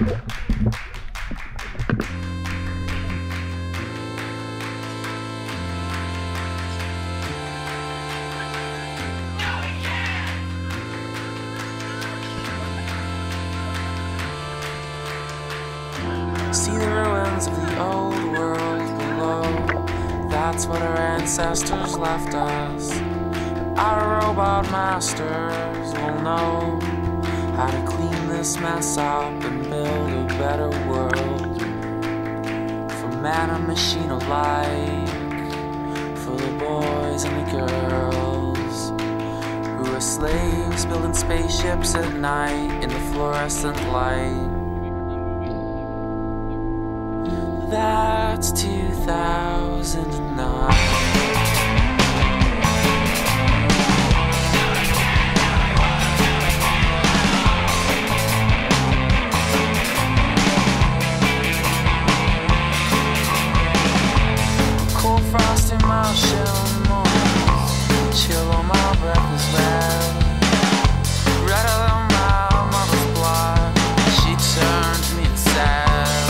See the ruins of the old world below. That's what our ancestors left us. Our robot masters will know how to clean this mess up and build a better world. For man and machine alike, for the boys and the girls who are slaves building spaceships at night in the fluorescent light. That's 2009. Cold frost in my shell mornings, chill on my breath is red. Redder than my mother's blood, she turned to me and said,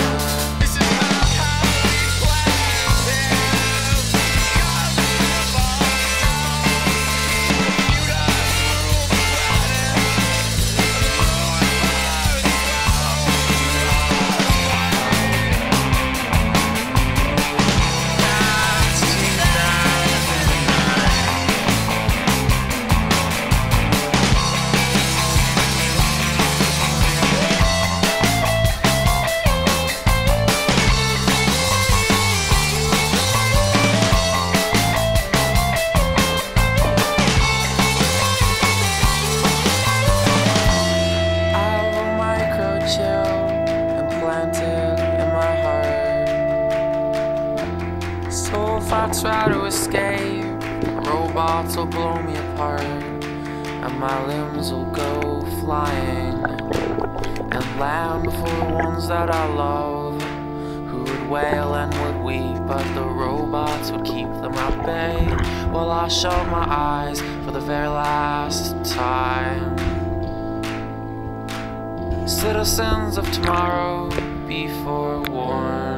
if I try to escape, robots will blow me apart, and my limbs will go flying and land before the ones that I love, who would wail and would weep, but the robots would keep them at bay while I shut my eyes for the very last time. Citizens of tomorrow, be forewarned.